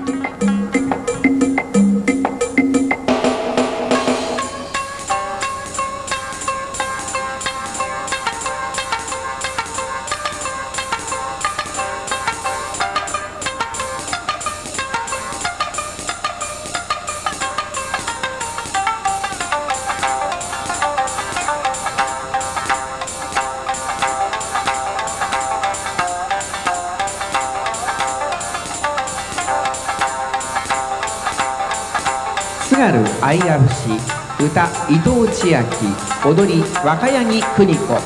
津軽愛や節、歌伊藤千秋、踊り若柳邦子。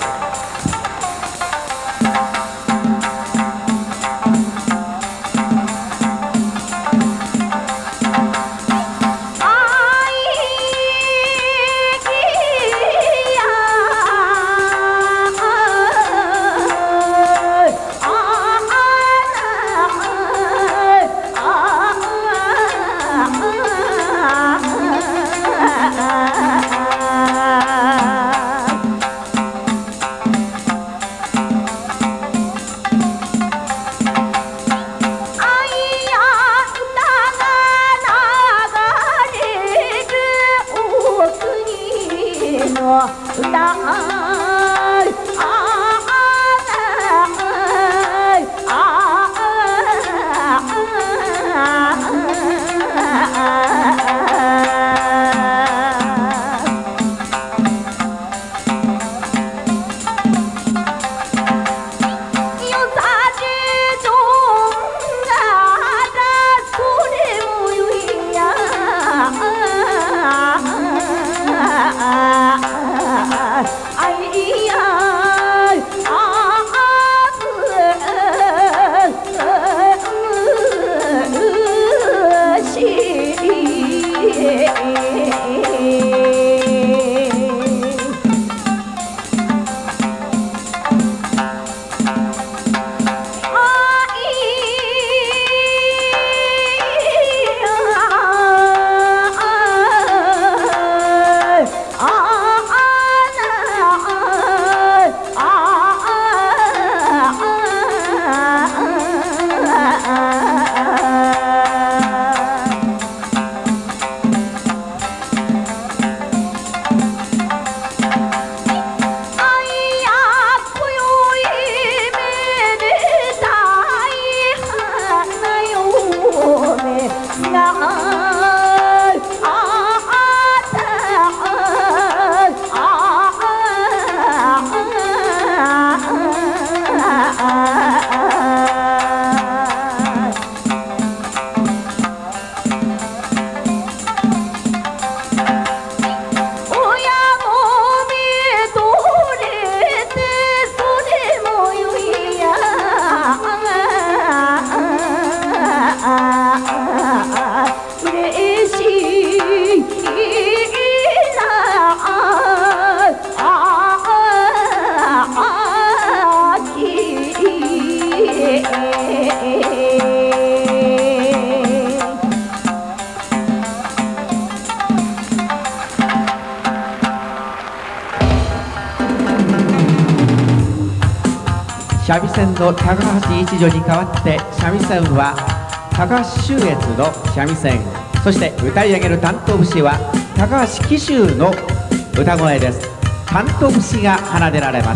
三味線の高橋一女に代わって三味線は高橋秀悦の三味線、そして歌い上げる担当節は高橋紀州の歌声です。担当節が奏でられます。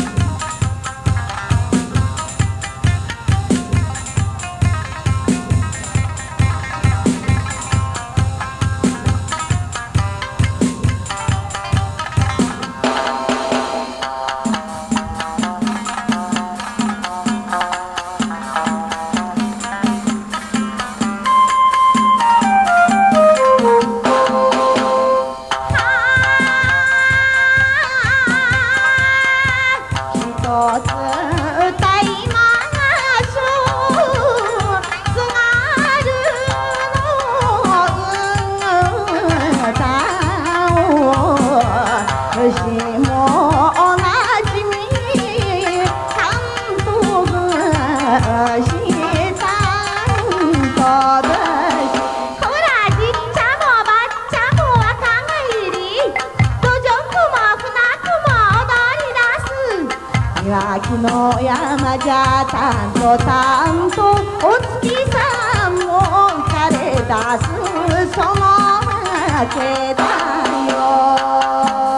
秋の山じゃたんとたんとお月さんもますそのわけだよ。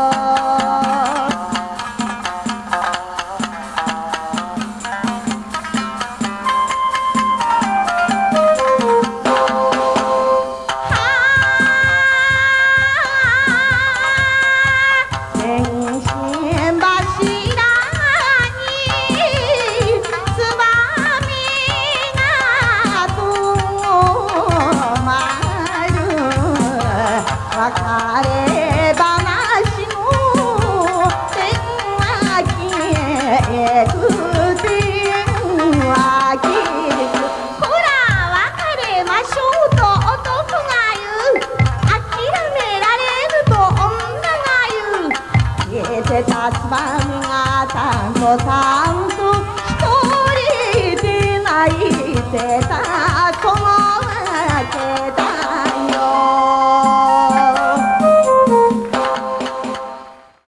別れ話の電話切れく電話切れくほら別れましょうと男が言う諦められぬと女が言う消えてたつばみがたんとたんと一人で泣いてたこの